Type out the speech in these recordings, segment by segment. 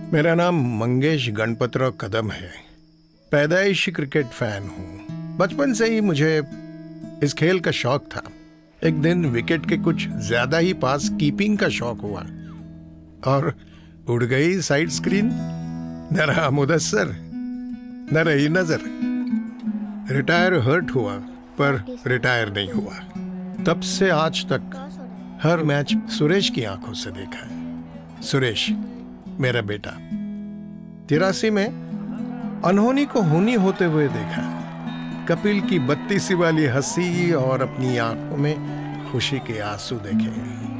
मेरा नाम मंगेश गणपतराव कदम है। पैदाइशी क्रिकेट फैन हूँ। बचपन से ही मुझे इस खेल का शौक था। एक दिन विकेट के कुछ ज्यादा ही पास कीपिंग का शौक हुआ और उड़ गई साइड स्क्रीन। न रहा मुदस्सर न रही नजर। रिटायर हर्ट हुआ पर रिटायर नहीं हुआ। तब से आज तक हर मैच सुरेश की आंखों से देखा है। सुरेश मेरा बेटा। 83 में अनहोनी को होनी होते हुए देखा। कपिल की 32 वाली हंसी और अपनी आंखों में खुशी के आंसू देखे।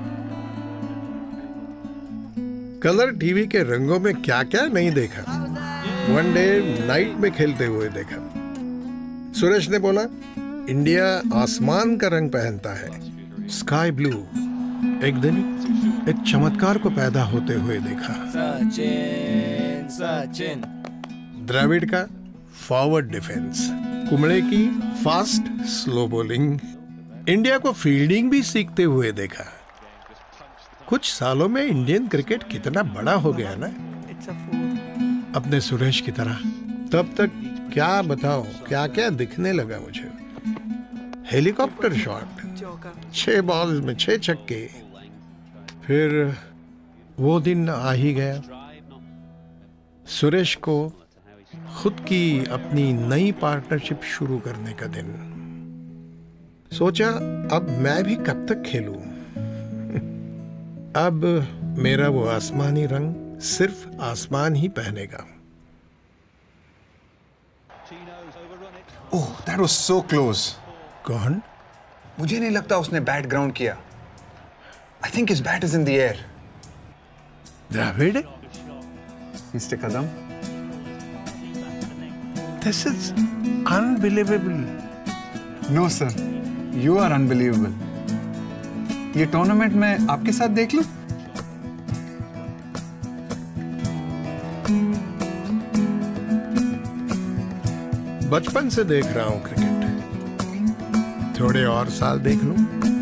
कलर टीवी के रंगों में क्या क्या नहीं देखा। वनडे नाइट में खेलते हुए देखा। सुरेश ने बोला इंडिया आसमान का रंग पहनता है, स्काई ब्लू। एक दिन एक चमत्कार को पैदा होते हुए देखा। सचिन सचिन। द्रविड़ का फॉरवर्ड डिफेंस, कुंबले की फास्ट स्लो बॉलिंग। इंडिया को फील्डिंग भी सीखते हुए देखा। कुछ सालों में इंडियन क्रिकेट कितना बड़ा हो गया ना, अपने सुरेश की तरह। तब तक क्या बताओ क्या क्या दिखने लगा मुझे। हेलीकॉप्टर शॉट, 6 बॉल्स में 6 छक्के। फिर वो दिन आ ही गया। सुरेश को खुद की अपनी नई पार्टनरशिप शुरू करने का दिन। सोचा अब मैं भी कब तक खेलूं। अब मेरा वो आसमानी रंग सिर्फ आसमान ही पहनेगा। ओह, that was so close. कौन? मुझे नहीं लगता उसने बैट ग्राउंड किया। I think his bat is in the air. Dravid? Mr. Kadam? This is unbelievable. No sir, you are unbelievable. ये टूर्नामेंट में आपके साथ देख लूं? बचपन से देख रहा हूं क्रिकेट। थोड़े और साल देख लूं।